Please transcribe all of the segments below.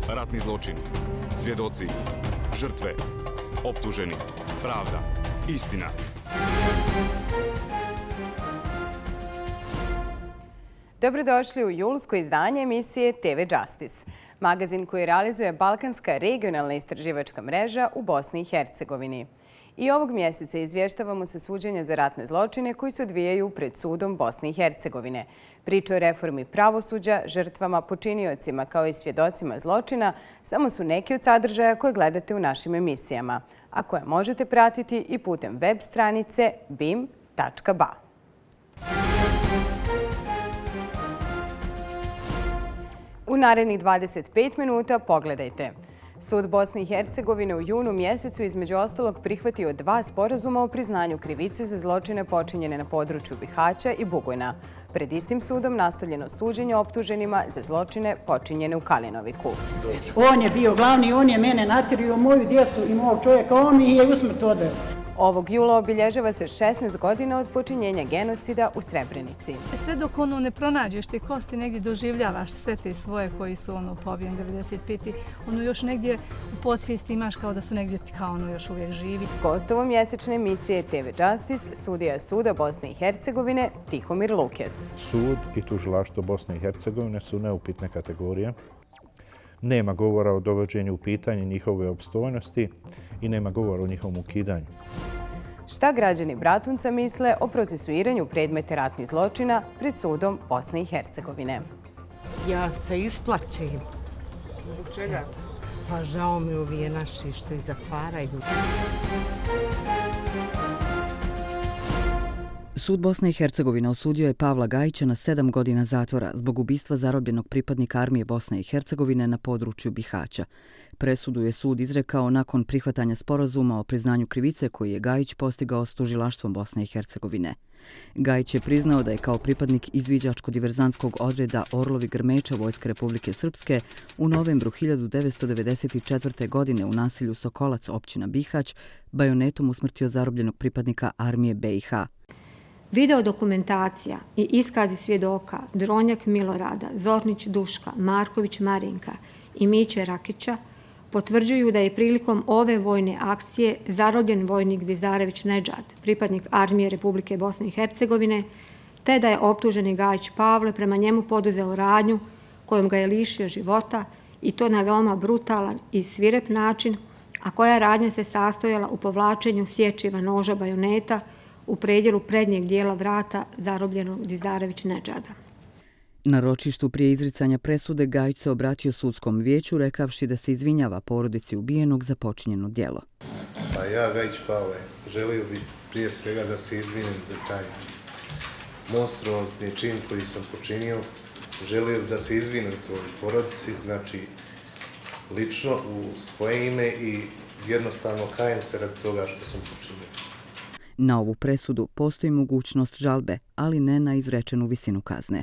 Ratni zločin, svjedoci, žrtve, optuženi, pravda, istina. Dobrodošli u julsko izdanje emisije TV Justice, magazin koji realizuje Balkanska regionalna istraživačka mreža u Bosni i Hercegovini. I ovog mjeseca izvještavamo se suđenja za ratne zločine koji se odvijaju pred sudom Bosne i Hercegovine. Priče o reformi pravosuđa, žrtvama, počiniocima kao i svjedocima zločina samo su neki od sadržaja koje gledate u našim emisijama, a koje možete pratiti i putem web stranice bim.ba. U narednih 25 minuta pogledajte. Sud Bosne i Hercegovine u junu mjesecu između ostalog prihvatio 2 sporazuma o priznanju krivice za zločine počinjene na području Bihaća i Bugojna. Pred istim sudom nastavljeno suđenje optuženima za zločine počinjene u Kalinoviku. On je bio glavni, on je mene natjerio, moju djecu i mog čovjeka, on mi je usmrt odveo. Ovog jula obilježava se 16 godina od počinjenja genocida u Srebrenici. Sve dok ne pronađeš te kosti, negdje doživljavaš sve te svoje koji su pobijeni 95. Još negdje u podsvijesti imaš kao da su negdje kao još uvijek živi. Gost mjesečne emisije TV Justice, sudija suda Bosne i Hercegovine Tihomir. Sud i tužilaštvo Bosne i Hercegovine su neupitne kategorije. Nema govora o dovođenju u pitanje njihove opstojnosti i nema govora o njihovom ukidanju. Šta građani Bratunca misle o procesuiranju predmeta ratnih zločina pred sudom Bosne i Hercegovine? Ja se isplaćem. Zbog čega? Pa žao mi ovije naši što ih zatvaraju. Sud Bosne i Hercegovine osudio je Pavla Gajića na 7 godina zatvora zbog ubistva zarobljenog pripadnika armije Bosne i Hercegovine na području Bihaća. Presudu je sud izrekao nakon prihvatanja sporazuma o priznanju krivice koji je Gajić postigao s tužilaštvom Bosne i Hercegovine. Gajić je priznao da je kao pripadnik izviđačko-diverzantskog odreda Orlovi Grmeča Vojske Republike Srpske u novembru 1994. godine u naselju Sokolac, općina Bihać, bajonetom usmrtio zarobljenog pripadnika armije BiH. Video dokumentacija i iskazi svjedoka Dronjak Milorada, Zornić Duška, Marković Marinka i Miće Rakića potvrđuju da je prilikom ove vojne akcije zarobljen vojnik Dizarević Nedžad, pripadnik armije Republike Bosne i Hercegovine, te da je optuženi Gajić Pavle prema njemu poduzeo radnju kojom ga je lišio života i to na veoma brutalan i svirep način, a koja radnja se sastojala u povlačenju sječiva noža bajoneta u predjelu prednjeg dijela vrata zarobljenog Dizarević Nedžada. Na ročištu prije izricanja presude Gajić se obratio sudskom vijeću rekavši da se izvinjava porodici ubijenog za počinjeno djelo. Pa ja, Gajić Pavle, želio bih prije svega da se izvinim za taj monstruozni čin koji sam počinio. Želio da se izvinim toj porodici, znači lično u svoje ime i jednostavno kajem se radi toga što sam počinio. Na ovu presudu postoji mogućnost žalbe, ali ne na izrečenu visinu kazne.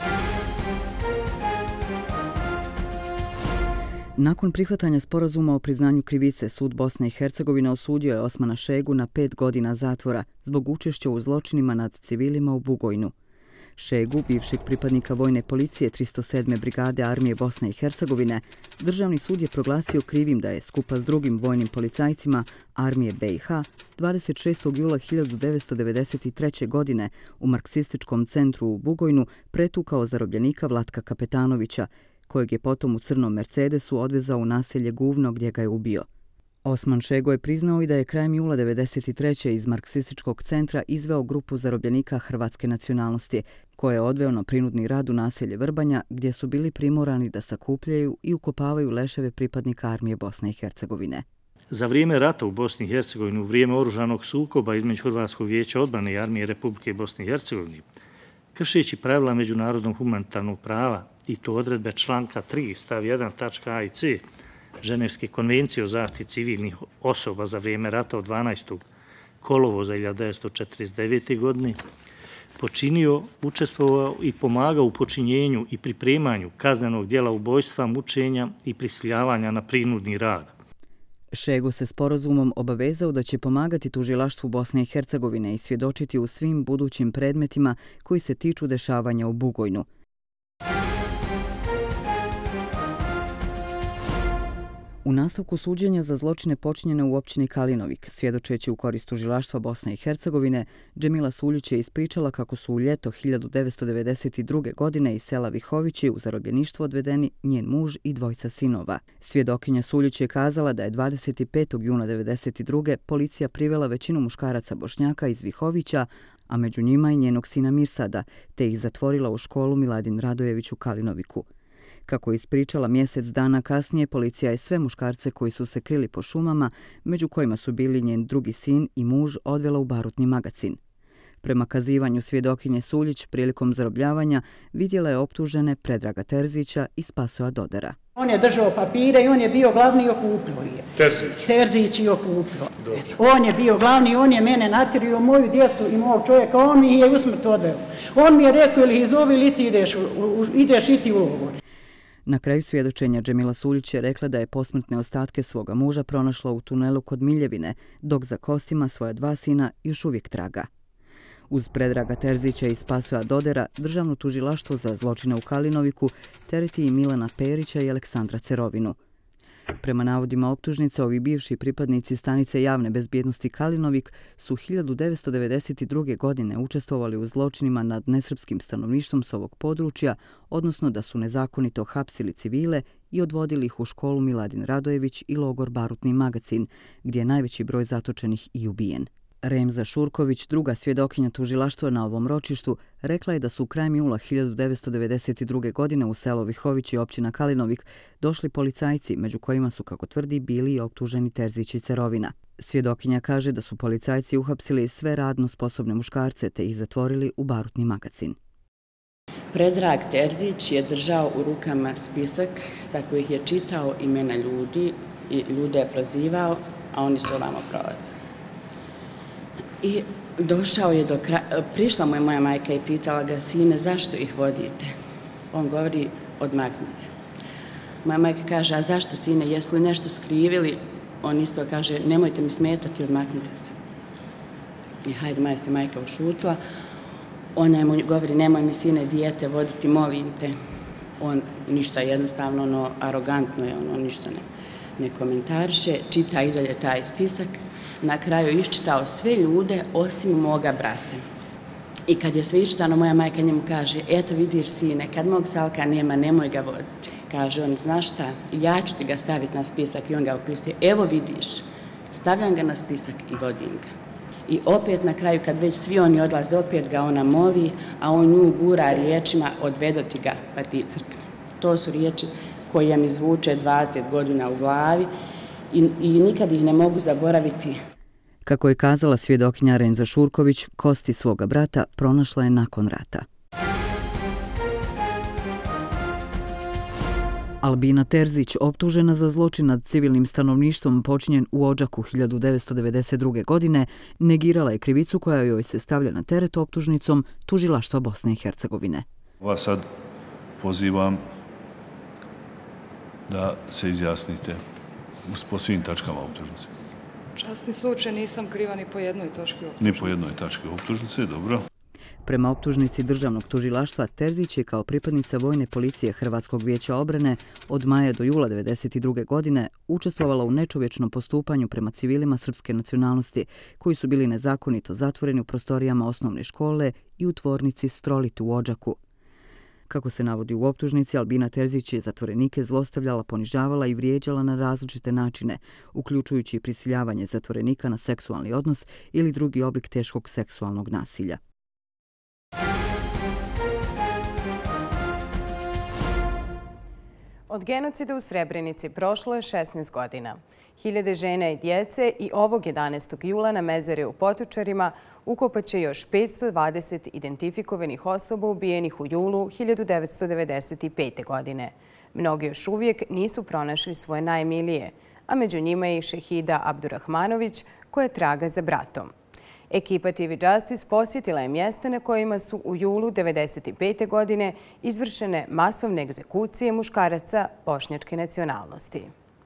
Nakon prihvatanja sporazuma o priznanju krivice, sud Bosne i Hercegovine osudio je Osmana Šegu na 5 godina zatvora zbog učešća u zločinima nad civilima u Bugojnu. Šegu, bivšeg pripadnika vojne policije 307. brigade armije Bosne i Hercegovine, državni sud je proglasio krivim da je skupa s drugim vojnim policajcima armije BiH 26. jula 1993. godine u marksističkom centru u Bugojnu pretukao zarobljenika Vlatka Kapetanovića, kojeg je potom u crnom Mercedesu odvezao u naselje Guvno gdje ga je ubio. Osman Šego je priznao i da je krajem jula 1993. iz marksističkog centra izveo grupu zarobljenika hrvatske nacionalnosti, koje je odveo na prinudni rad u naselje Vrbanja, gdje su bili primorani da sakupljaju i ukopavaju leševe pripadnika armije Bosne i Hercegovine. Za vrijeme rata u Bosni i Hercegovini, u vrijeme oružanog sukoba između Hrvatskog vijeća odbrane i armije Republike Bosne i Hercegovine, kršeći pravila međunarodnog humanitarnog prava i to odredbe članka 3 stav 1 tačka a i c Ženevske konvencije o zaštiti civilnih osoba za vrijeme rata od 12. kolovoza 1949. godine, počinio, učestvovao i pomagao u počinjenju i pripremanju kaznenog djela ubojstva, mučenja i prisiljavanja na prinudni rad. Šego se sporazumom obavezao da će pomagati tužilaštvu Bosne i Hercegovine i svjedočiti u svim budućim predmetima koji se tiču dešavanja u Bugojnu. U nastavku suđenja za zločine počinjene u općini Kalinovik, svjedočeći u korist tužilaštva Bosne i Hercegovine, Džemila Suljić je ispričala kako su u ljeto 1992. godine iz sela Vihovići u zarobljeništvo odvedeni njen muž i dvojica sinova. Svjedokinja Suljić je kazala da je 25. juna 1992. policija privela većinu muškaraca Bošnjaka iz Vihovića, a među njima i njenog sina Mirsada, te ih zatvorila u školu Miladin Radojević u Kalinoviku. Kako je ispričala mjesec dana kasnije, policija je sve muškarce koji su se krili po šumama, među kojima su bili njen drugi sin i muž, odvela u barutni magacin. Prema kazivanju svjedokinje Suljić, prilikom zarobljavanja vidjela je optužene Predraga Terzića i Spasoja Dodera. On je držao papire i on je bio glavni i okupljao je. Terzić i okupljao. On je bio glavni, on je mene natjerio, moju djecu i mog čovjeka, on mi je usmrt odveo. On mi je rekao ili ih zove ili ti ideš iti u logor. Na kraju svjedočenja Džemila Suljić je rekla da je posmrtne ostatke svoga muža pronašla u tunelu kod Miljevine, dok za kostima svoja dva sina još uvijek traga. Uz Predraga Terzića i Spasoja Dodera, državno tužilaštvo za zločine u Kalinoviku tereti i Milana Perića i Aleksandra Cerovinu. Prema navodima optužnice, ovi bivši pripadnici stanice javne bezbjednosti Kalinovik su 1992. godine učestvovali u zločinima nad nesrpskim stanovništvom s ovog područja, odnosno da su nezakonito hapsili civile i odvodili ih u školu Miladin Radojević i logor Barutni magacin, gdje je najveći broj zatočenih i ubijen. Remza Šurković, druga svjedokinja tužilaštva na ovom ročištu, rekla je da su krajem jula 1992. godine u selo Vihović i općina Kalinovik došli policajci, među kojima su, kako tvrdi, bili i optuženi Terzić i Cerovina. Svjedokinja kaže da su policajci uhapsili sve radno sposobne muškarce te ih zatvorili u barutni magacin. Predrag Terzić je držao u rukama spisak sa kojih je čitao imena ljudi i ljude je prozivao, a oni su ovamo prolazili. I došao je do kraja, prišla mu je moja majka i pitala ga, sine, zašto ih vodite? On govori, odmakni se. Moja majka kaže, a zašto, sine, jesu li nešto skrivili? On isto kaže, nemojte mi smetati, odmaknite se. I hajde, moja se majka ušutila. Ona mu govori, nemoj mi, sine, dijete voditi, molim te. On ništa, jednostavno, arogantno je, ono ništa ne komentariše, čita i dalje taj spisak. Na kraju iščitao sve ljude osim moga brata. I kad je sve iščitano, moja majka njemu kaže, eto vidiš sine, kad mog Salka nema, nemoj ga voditi. Kaže on, znaš šta, ja ću ti ga staviti na spisak i on ga opisuje, evo vidiš, stavljam ga na spisak i vodim ga. I opet na kraju, kad već svi oni odlaze, opet ga ona moli, a on nju gura riječima, odvedoti ga, pa ti crkne. To su riječi koje mi zvuče 20 godina u glavi, i nikad ih ne mogu zaboraviti. Kako je kazala svjedokinja Remza Šurković, kosti svoga brata pronašla je nakon rata. Albina Terzić, optužena za zločin nad civilnim stanovništvom počinjen u Odžaku 1992. godine, negirala je krivicu koja joj se stavlja na teret optužnicom tužilaštva Bosne i Hercegovine. Vas sad pozivam da se izjasnite po svim tačkama optužnice. Časni slučaj, nisam kriva ni po jednoj točki optužnice. Ni po jednoj tački optužnice, dobro. Prema optužnici državnog tužilaštva, Terzić je kao pripadnica vojne policije Hrvatskog vijeća obrane od maja do jula 1992. godine učestvovala u nečovječnom postupanju prema civilima srpske nacionalnosti, koji su bili nezakonito zatvoreni u prostorijama osnovne škole i u tvornici Strolit u Odžaku. Kako se navodi u optužnici, Albina Terzić je zatvorenike zlostavljala, ponižavala i vrijeđala na različite načine, uključujući prisiljavanje zatvorenika na seksualni odnos ili drugi oblik teškog seksualnog nasilja. Od genocida u Srebrenici prošlo je 16 godina. Hiljade žena i djece i ovog 11. jula na mezere u Potočarima ukopaće još 520 identifikovanih osoba ubijenih u julu 1995. godine. Mnogi još uvijek nisu pronašli svoje najmilije, a među njima je i Sehida Abdurahmanovic koja traga za bratom. Ekipa TV Justice posjetila je mjesta na kojima su u julu 1995. godine izvršene masovne egzekucije muškaraca bošnjačke nacionalnosti.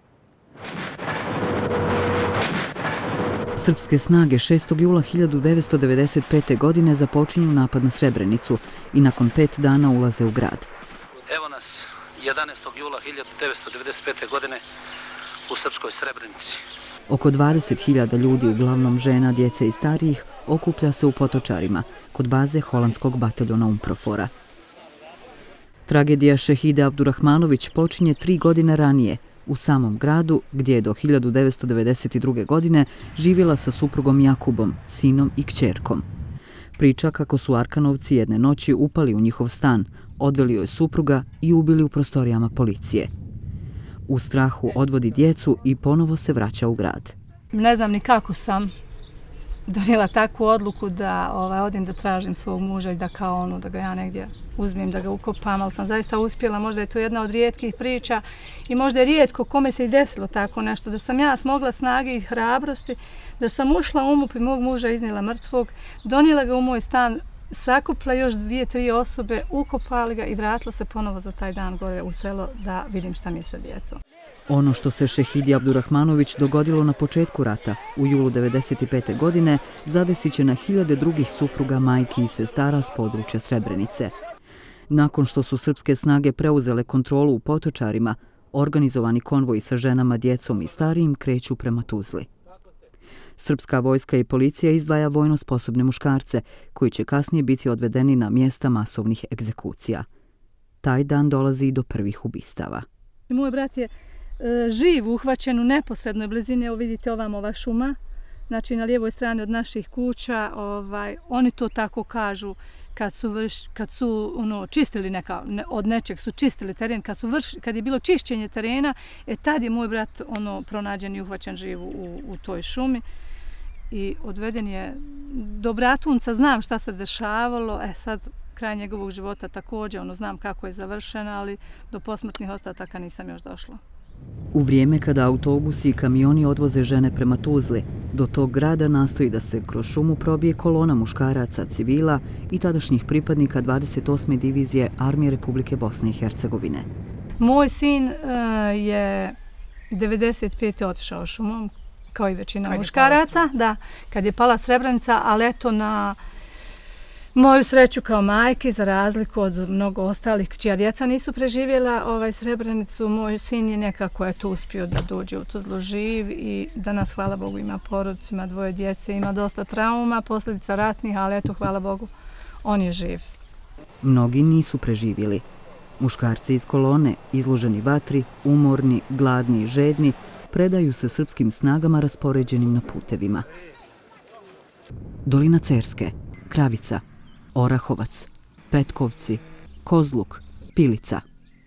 Srpske snage 6. jula 1995. godine započinju napad na Srebrenicu i nakon 5 dana ulaze u grad. Evo nas 11. jula 1995. godine u srpskoj Srebrenici. Oko 20.000 ljudi, uglavnom žena, djece i starijih, okuplja se u Potočarima, kod baze holandskog bataljona UNPROFOR-a. Tragedija Sehide Abdurahmanovic počinje 3 godine ranije, u samom gradu gdje je do 1992. godine živjela sa suprugom Jakubom, sinom i kćerkom. Priča kako su Arkanovci jedne noći upali u njihov stan, odveli joj supruga i ubili u prostorijama policije. U strahu odvodi djecu i ponovo se vraća u grad. Ne znam ni kako sam donijela takvu odluku da odim da tražim svog muža i da da ga ja negdje uzmem, da ga ukopam, ali sam zaista uspjela. Možda je to jedna od rijetkih priča i možda je rijetko kome se i desilo tako nešto, da sam ja smogla snage i hrabrosti, da sam ušla u MUP i mog muža iznijela mrtvog, donijela ga u moj stan, sakupila još 2-3 osobe, ukopali ga i vratila se ponovo za taj dan gore u selo da vidim šta mi je sa djecom. Ono što se Sehidi Abdurahmanovic dogodilo na početku rata, u julu 1995. godine, zadesit će na hiljade drugih supruga, majki i sestara s područja Srebrenice. Nakon što su srpske snage preuzele kontrolu u Potočarima, organizovani konvoji sa ženama, djecom i starijim kreću prema Tuzli. Srpska vojska i policija izdvaja vojno sposobne muškarce, koji će kasnije biti odvedeni na mjesta masovnih egzekucija. Taj dan dolazi i do prvih ubistava. Moj brat je živ uhvaćen u neposrednoj blizini, evo vidite ovamo ova šuma, znači na lijevoj strani od naših kuća, oni to tako kažu kad su čistili od nečeg su čistili teren, kad je bilo čišćenje terena, tad je moj brat pronađen i uhvaćen živ u toj šumi i odveden je do Bratunca, znam šta se dešavalo, sad kraj njegovog života također, znam kako je završena, ali do posmrtnih ostataka nisam još došla. U vrijeme kada autobusi i kamioni odvoze žene prema Tuzli, do tog grada nastoji da se kroz šumu probije kolona muškaraca, civila i tadašnjih pripadnika 28. divizije Armije Republike Bosne i Hercegovine. Moj sin je 95. otišao šumom, kao i većina muškaraca, kad je pala Srebrenica, ali eto na moju sreću kao majke, za razliku od mnogo ostalih čija djeca nisu preživjela Srebrenicu, moj sin je nekako uspio da dođe u Tuzlu živ i danas, hvala Bogu, ima porodicu, ima 2 djece, ima dosta trauma, posljedica ratnih, ali eto, hvala Bogu, on je živ. Mnogi nisu preživjeli. Muškarci iz kolone, izloženi vatri, umorni, gladni i žedni, predaju se srpskim snagama raspoređenim na putevima. Dolina Cerske, Kravica, Orahovac, Petkovci, Kozluk, Pilica.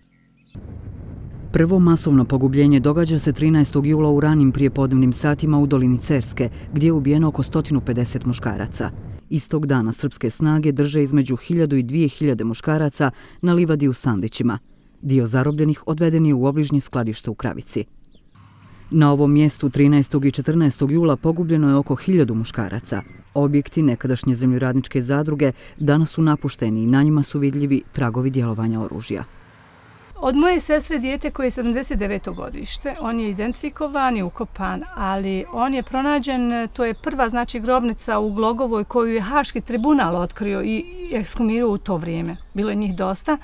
Prvo masovno pogubljenje događa se 13. jula u ranim prijepodnevnim satima u dolini Cerske, gdje je ubijeno oko 150 muškaraca. Istog dana srpske snage drže između 1000 i 2000 muškaraca na livadi u Sandićima. Dio zarobljenih odveden je u obližnje skladište u Kravici. Na ovom mjestu 13. i 14. jula pogubljeno je oko 1000 muškaraca. Objekti nekadašnje zemljoradničke zadruge danas su napušteni i na njima su vidljivi tragovi djelovanja oružja. Od moje sestre dijete koje je 79. godište, on je identifikovan i ukopan, ali on je pronađen, to je prva grobnica u Glogovoj koju je Haški tribunal otkrio i ekshumirao u to vrijeme. Bilo je njih dosta.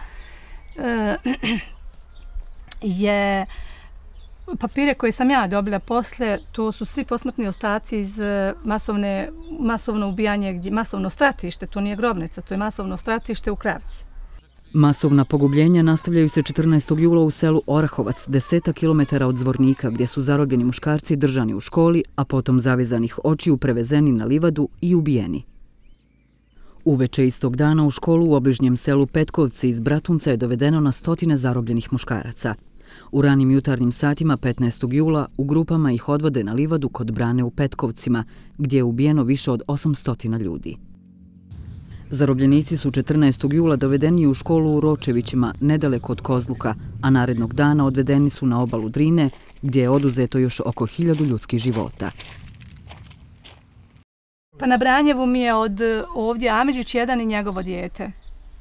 Papire koje sam ja dobila posle, to su svi posmrtni ostaci iz masovno ubijanje, masovno stratište, to nije grobnica, to je masovno stratište u Kravici. Masovna pogubljenja nastavljaju se 14. jula u selu Orahovac, 10 km od Zvornika, gdje su zarobljeni muškarci držani u školi, a potom zavezanih očiju prevezeni na livadu i ubijeni. Uveče istog dana u školu u obližnjem selu Petkovci iz Bratunca je dovedeno na 100 zarobljenih muškaraca. U ranim jutarnjim satima 15. jula u grupama ih odvode na livadu kod brane u Petkovcima, gdje je ubijeno više od 800 ljudi. Zarobljenici su 14. jula dovedeni u školu u Ročevićima, nedaleko od Kozluka, a narednog dana odvedeni su na obalu Drine, gdje je oduzeto još oko 1000 ljudskih života. Pa na Branjevu mi je od ovdje Amidžić jedan i njegovo dijete.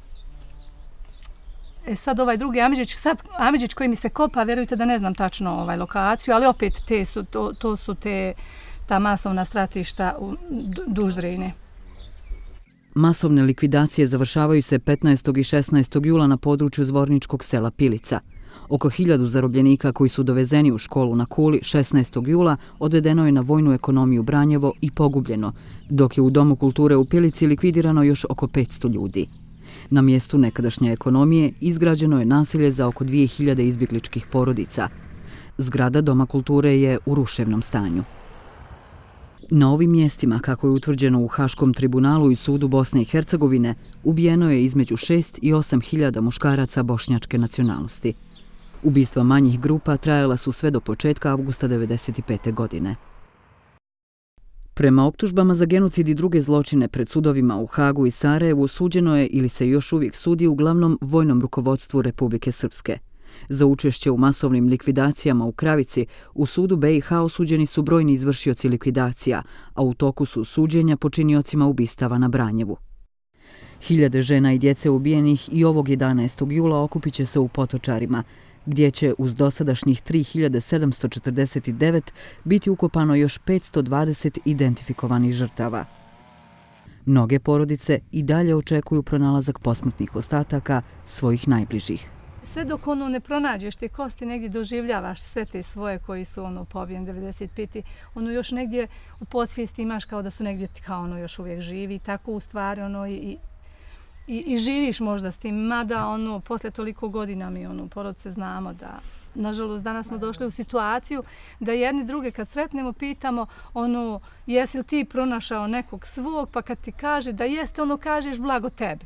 Sad ovaj drugi Amidžić koji mi se kopa, vjerujte da ne znam tačno lokaciju, ali opet to su ta masovna stratišta duž Drine. Masovne likvidacije završavaju se 15. i 16. jula na području zvorničkog sela Pilica. Oko 1000 zarobljenika koji su dovezeni u školu na Kuli 16. jula odvedeno je na vojnu ekonomiju Branjevo i pogubljeno, dok je u Domu kulture u Pilici likvidirano još oko 500 ljudi. Na mjestu nekadašnje ekonomije izgrađeno je naselje za oko 2000 izbjegličkih porodica. Zgrada Doma kulture je u ruševnom stanju. Na ovim mjestima, kako je utvrđeno u Haškom tribunalu i sudu Bosne i Hercegovine, ubijeno je između 6 i 8.000 muškaraca bošnjačke nacionalnosti. Ubistva manjih grupa trajala su sve do početka avgusta 1995. godine. Prema optužbama za genocid i druge zločine pred sudovima u Hagu i Sarajevu suđeno je ili se još uvijek sudi uglavnom vojnom rukovodstvu Republike Srpske. Za učešće u masovnim likvidacijama u Kravici u sudu BiH osuđeni su brojni izvršioci likvidacija, a u toku su suđenja počiniocima ubistava na Branjevu. Hiljade žena i djece ubijenih i ovog 11. jula okupit će se u Potočarima, gdje će uz dosadašnjih 3749 biti ukopano još 520 identifikovanih žrtava. Mnoge porodice i dalje očekuju pronalazak posmrtnih ostataka svojih najbližih. Sve dok ne pronađeš te kosti, negdje doživljavaš sve te svoje koji su pobijeni 95. Još negdje u podsvijesti imaš kao da su negdje kao još uvijek živi. Tako u stvari i živiš možda s tim. Mada posle toliko godina mi porodice znamo da nažalost danas smo došli u situaciju da jedni druge kad sretnemo pitamo jesi li ti pronašao nekog svog, pa kad ti kaže da jeste, kažeš blago tebi.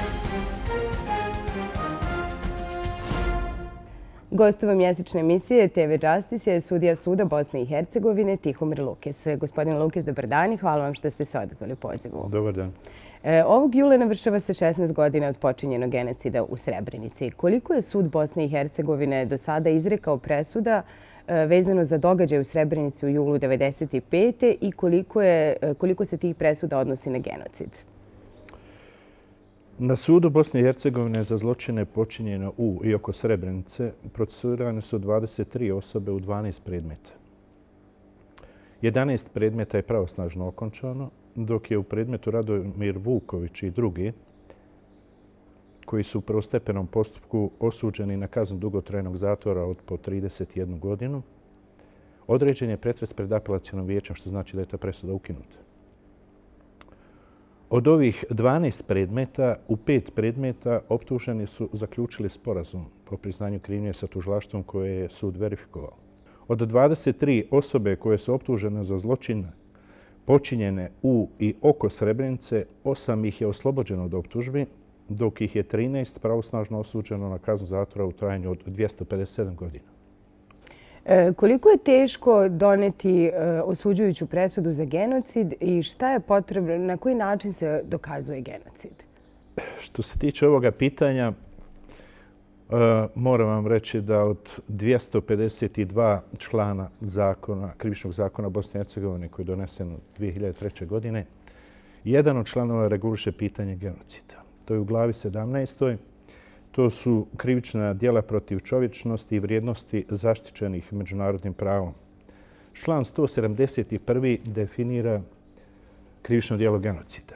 Gostova mjesečne emisije TV Justice je sudija suda Bosne i Hercegovine Tihomir Lukes. Gospodin Lukes, dobar dan i hvala vam što ste se odazvali pozivu. Dobar dan. Ovog jula navršava se 16 godina od počinjenog genocida u Srebrenici. Koliko je sud Bosne i Hercegovine do sada izrekao presuda vezano za događaj u Srebrenici u julu 1995. i koliko se tih presuda odnosi na genocid? Na sudu Bosne i Hercegovine za zločine počinjene u i oko Srebrenice procesuirane su 23 osobe u 12 predmeta. 11 predmeta je pravosnažno okončano, dok je u predmetu Radomir Vuković i drugi, koji su u prvostepenom postupku osuđeni na kaznu dugotrajnog zatvora od po 31 godinu, određen je pretres pred apelacionom vijećem, što znači da je ta presuda ukinuta. Od ovih 12 predmeta, u 5 predmeta optuženi su zaključili sporazum o priznanju krivnje sa tužilaštvom koje je sud verifikovao. Od 23 osobe koje su optužene za zločine počinjene u i oko Srebrenice, 8 ih je oslobođeno od optužbi, dok ih je 13 pravosnažno osuđeno na kaznu zatvora u trajanju od 257 godina. Koliko je teško doneti osuđujuću presudu za genocid i šta je potrebno, na koji način se dokazuje genocid? Što se tiče ovoga pitanja, moram vam reći da od 252 člana krivičnog zakona Bosne i Hercegovine koji je donesen 2003. godine, jedan od članova reguliše pitanje genocida. To je u glavi 17. To su krivična djela protiv čovječnosti i vrijednosti zaštićenih međunarodnim pravom. Član 171. definira krivično djelo genocida.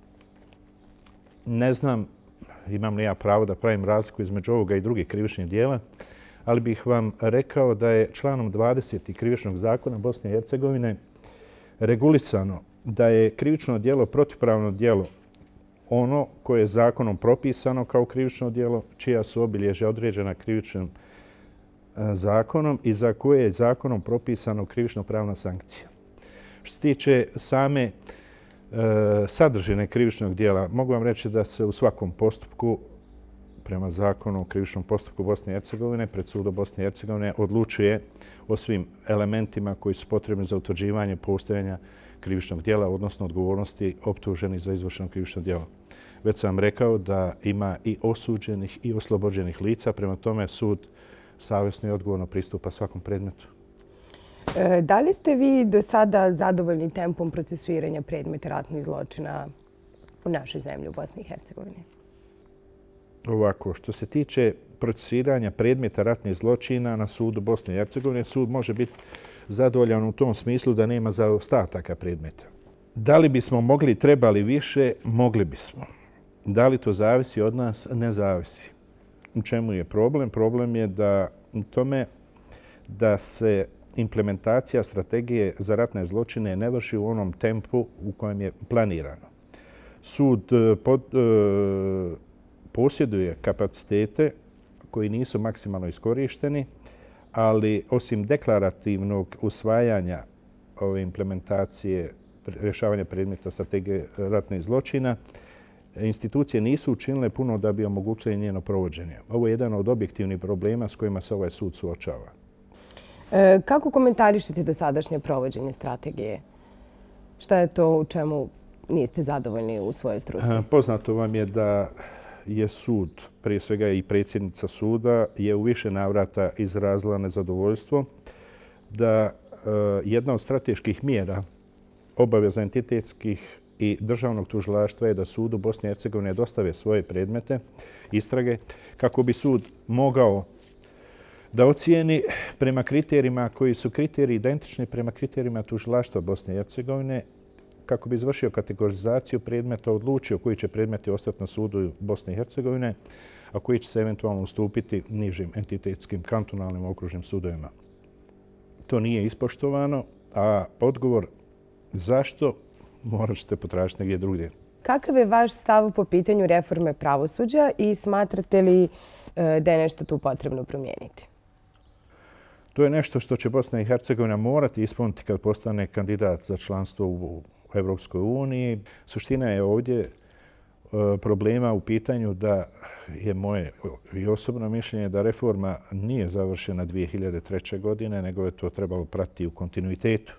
Ne znam imam li ja pravo da pravim razliku između ovoga i drugih krivičnih djela, ali bih vam rekao da je članom 20. krivičnog zakona Bosne i Hercegovine regulisano da je krivično djelo protivpravno djelo ono koje je zakonom propisano kao krivično djelo, čija su obilježja određena krivičnim zakonom i za koje je zakonom propisano krivično-pravna sankcija. Što se tiče same sadržine krivičnog djela, mogu vam reći da se u svakom postupku, prema zakonu o krivičnom postupku Bosne i Hercegovine, pred sudom Bosne i Hercegovine odlučuje o svim elementima koji su potrebni za utvrđivanje postojanja krivičnog djela, odnosno odgovornosti optuženih za izvršeno krivično djelo. Već sam rekao da ima i osuđenih i oslobođenih lica, prema tome sud savjesno i odgovorno pristupa svakom predmetu. Da li ste vi do sada zadovoljni tempom procesuiranja predmeta ratnih zločina u našoj zemlji, u Bosni i Hercegovini? Ovako, što se tiče procesuiranja predmeta ratnih zločina na sudu Bosne i Hercegovine, sud može biti zadovoljan u tom smislu da nema zaostataka predmeta. Da li bismo mogli, trebali više? Mogli bismo. Da li to zavisi od nas? Ne zavisi. u čemu je problem? Problem je u tome da se implementacija strategije za ratne zločine ne vrši u onom tempu u kojem je planirano. Sud posjeduje kapacitete koji nisu maksimalno iskorišteni, ali osim deklarativnog usvajanja ove implementacije rješavanja predmeta strategije ratnih zločina, institucije nisu učinile puno da bi omogućile njeno provođenje. Ovo je jedan od objektivnih problema s kojima se ovaj sud suočava. Kako komentarišete dosadašnje provođenje strategije? Šta je to u čemu niste zadovoljni u svojoj struci? Poznato vam je da je sud, prije svega i predsjednica suda, je u više navrata izrazila nezadovoljstvo da jedna od strateških mjera obaveza entitetskih i državnog tužilaštva je da sudu Bosne i Hercegovine dostave svoje predmete, istrage, kako bi sud mogao da ocijeni prema kriterijima koji su kriteriji identični prema kriterijima tužilaštva Bosne i Hercegovine, kako bi izvršio kategorizaciju predmeta, odlučio koji će predmeti ostati na sudu Bosne i Hercegovine, a koji će se eventualno ustupiti nižim entitetskim kantonalnim okružnim sudovima. To nije ispoštovano, a odgovor zašto morat ćete potražiti negdje drugdje. Kakav je vaš stav po pitanju reforme pravosuđa i smatrate li da je nešto tu potrebno promijeniti? To je nešto što će Bosna i Hercegovina morati ispuniti kad postane kandidat za članstvo u Evropskoj uniji. Suština je ovdje problema u pitanju da je moje i osobno mišljenje da reforma nije završena 2003. godine, nego je to trebalo pratiti u kontinuitetu.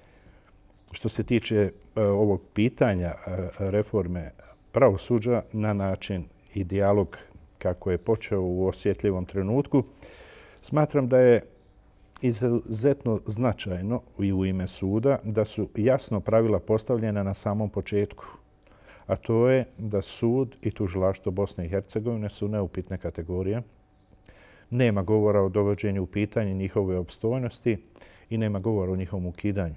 Što se tiče ovog pitanja reforme pravosuđa na način i dijalog kako je počeo u osjetljivom trenutku, smatram da je izuzetno značajno i u ime suda da su jasno pravila postavljena na samom početku. A to je da sud i tužilaštvo Bosne i Hercegovine su neupitne kategorije. Nema govora o dovođenju u pitanje njihove opstojnosti i nema govora o njihovom ukidanju.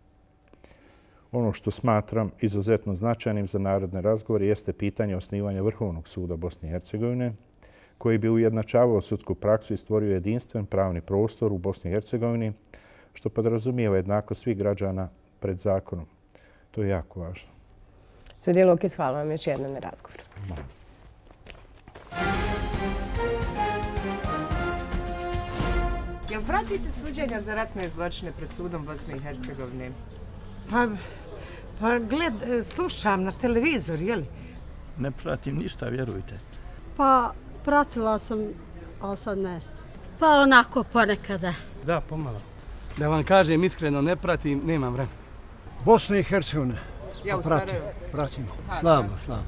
Ono što smatram izuzetno značajnim za narodne razgovore jeste pitanje osnivanja Vrhovnog suda Bosne i Hercegovine, koji bi ujednačavao sudsku praksu i stvorio jedinstven pravni prostor u Bosni i Hercegovini, što podrazumijeva jednako svih građana pred zakonom. To je jako važno. Sudija Lukić, hvala vam još jednom na razgovoru. Jel pratite suđenja za ratne zločine pred sudom Bosne i Hercegovine? Pa slušam na televizor, jeli? Ne pratim ništa, vjerujte. Pa pratila sam, ali sad ne. Pa onako ponekada. Da, pomalo. Da vam kažem iskreno, ne pratim, nemam vremena. Bosna i Hercegovina. Ja u Sarajevu. Pratim. Slabo.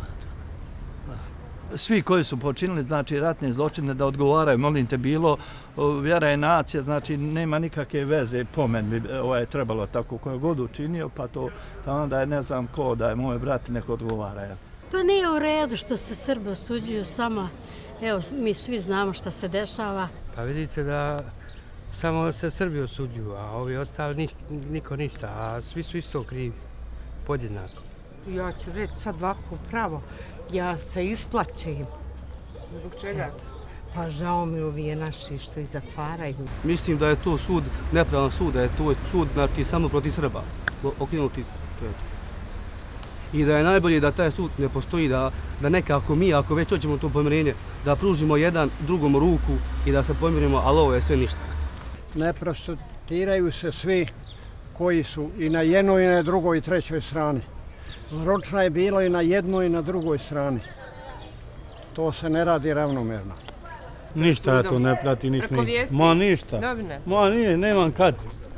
Svi koji su počinili, znači, ratne zločine da odgovaraju, molim te, bilo vjera je nacija, znači, nema nikakve veze, po meni bi trebalo tako koja god učinio, pa to onda je ne znam ko da je moj brat neko odgovara. Pa nije u redu što se Srbi osuđuju sama. Evo, mi svi znamo šta se dešava. Pa vidite da samo se Srbi osuđuju, a ovi ostali niko ništa, a svi su isto krivi, podjednako. Ja ću reći sad ovako pravo, ja se isplaćem. Zbog čega? Pa žao mi ovi naši što ih zatvaraju. Mislim da je to sud, nepravan sud, da je to sud samo protiv Srba, okinuti to je to. I da je najbolje da taj sud ne postoji, da nekako mi, ako već hoćemo to pomirenje, da pružimo jedan drugom ruku i da se pomirimo, ali ovo je sve ništa. Ne prostituiraju se svi koji su i na jednoj i na drugoj i trećoj strani. Zločina je bilo i na jednoj i na drugoj strani. To se ne radi ravnomjerno. Ništa ja to ne prati niti mi. Ma ništa. Ma nije, nemam kad.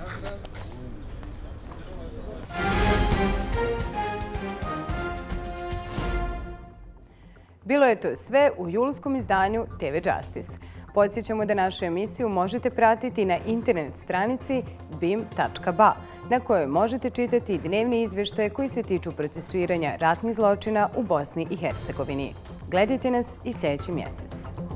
Bilo je to sve u julskom izdanju TV Justice. Podsjećamo da našu emisiju možete pratiti na internet stranici bim.ba, na kojoj možete čitati dnevni izvještaje koji se tiču procesuiranja ratnih zločina u Bosni i Hercegovini. Gledajte nas i sljedeći mjesec.